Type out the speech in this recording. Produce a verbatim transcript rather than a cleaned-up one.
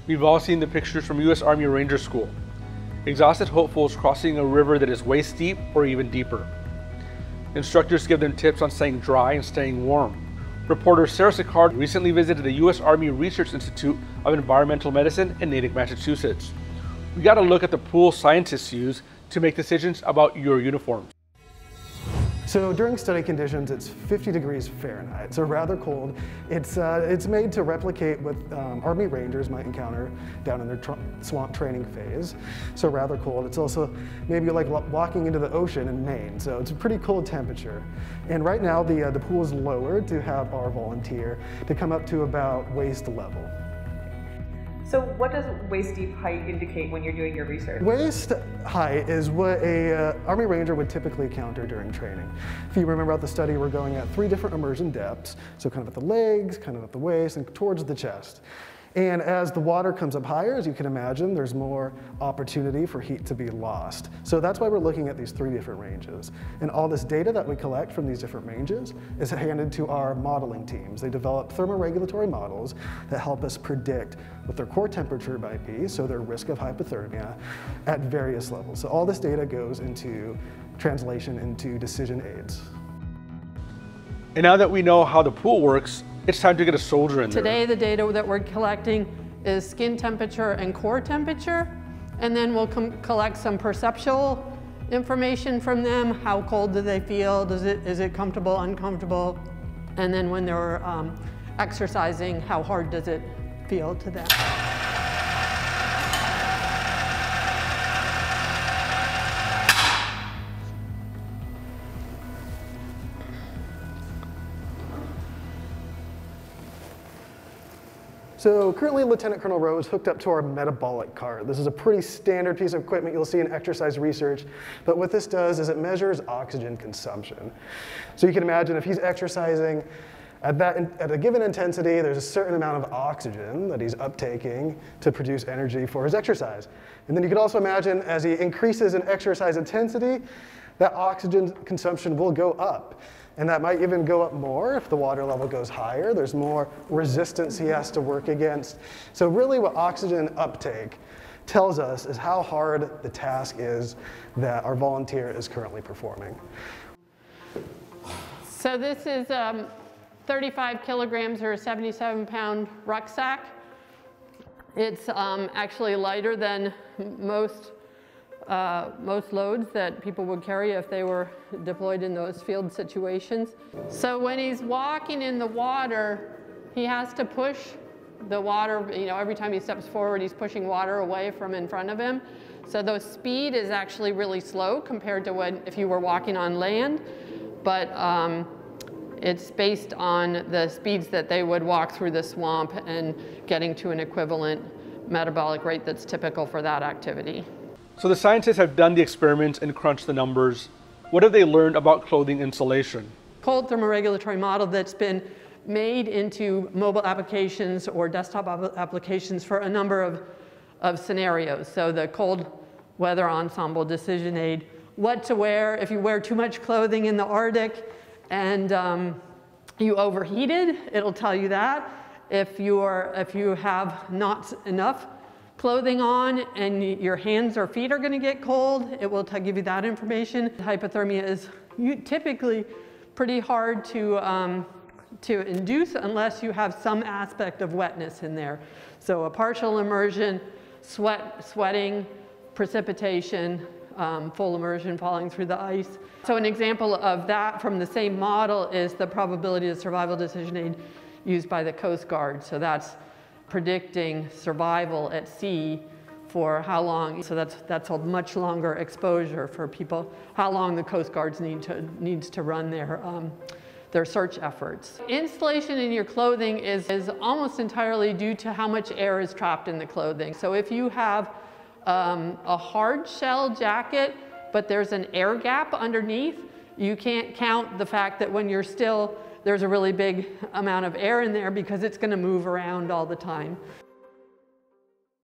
We've all seen the pictures from U S Army Ranger School. Exhausted hopefuls crossing a river that is waist deep or even deeper. Instructors give them tips on staying dry and staying warm. Reporter Sarah Sicard recently visited the U S Army Research Institute of Environmental Medicine in Natick, Massachusetts. We got a look at the pool scientists use to make decisions about your uniforms. So during study conditions, it's fifty degrees Fahrenheit, so rather cold. It's, uh, it's made to replicate what um, Army Rangers might encounter down in their tr swamp training phase, so rather cold. It's also maybe like walking into the ocean in Maine, so it's a pretty cold temperature. And right now, the, uh, the pool is lowered to have our volunteer to come up to about waist level. So what does waist deep height indicate when you're doing your research? Waist height is what a uh, Army Ranger would typically encounter during training. If you remember out the study, we're going at three different immersion depths, so kind of at the legs, kind of at the waist, and towards the chest. And as the water comes up higher, as you can imagine, there's more opportunity for heat to be lost. So that's why we're looking at these three different ranges. And all this data that we collect from these different ranges is handed to our modeling teams. They develop thermoregulatory models that help us predict what their core temperature might be, so their risk of hypothermia at various levels. So all this data goes into translation into decision aids. And now that we know how the pool works, it's time to get a soldier in there. Today, the data that we're collecting is skin temperature and core temperature, and then we'll collect some perceptual information from them. How cold do they feel? Does it, is it comfortable, uncomfortable? And then when they're um, exercising, how hard does it feel to them? So currently, Lieutenant Colonel Rowe is hooked up to our metabolic cart. This is a pretty standard piece of equipment you'll see in exercise research, but what this does is it measures oxygen consumption. So you can imagine if he's exercising at, that, at a given intensity, there's a certain amount of oxygen that he's uptaking to produce energy for his exercise. And then you can also imagine as he increases in exercise intensity, that oxygen consumption will go up. And that might even go up more if the water level goes higher. There's more resistance he has to work against. So really what oxygen uptake tells us is how hard the task is that our volunteer is currently performing. So this is um, thirty-five kilograms or a seventy-seven pound rucksack. It's um, actually lighter than most Uh, most loads that people would carry if they were deployed in those field situations. So when he's walking in the water, he has to push the water, you know, every time he steps forward, he's pushing water away from in front of him. So the speed is actually really slow compared to when if you were walking on land, but um, it's based on the speeds that they would walk through the swamp and getting to an equivalent metabolic rate that's typical for that activity. So the scientists have done the experiments and crunched the numbers. What have they learned about clothing insulation? Cold thermoregulatory model that's been made into mobile applications or desktop applications for a number of, of scenarios. So the cold weather ensemble decision aid, what to wear if you wear too much clothing in the Arctic and um, you overheated, it'll tell you that. If you, are, if you have not enough clothing on and your hands or feet are going to get cold, it will give you that information. Hypothermia is typically pretty hard to, um, to induce unless you have some aspect of wetness in there. So a partial immersion, sweat, sweating, precipitation, um, full immersion falling through the ice. So an example of that from the same model is the probability of survival decision aid used by the Coast Guard. So that's predicting survival at sea for how long, so that's, that's a much longer exposure for people, how long the Coast Guards need to, needs to run their, um, their search efforts. Insulation in your clothing is, is almost entirely due to how much air is trapped in the clothing. So if you have um, a hard shell jacket, but there's an air gap underneath, you can't count the fact that when you're still there's a really big amount of air in there because it's going to move around all the time.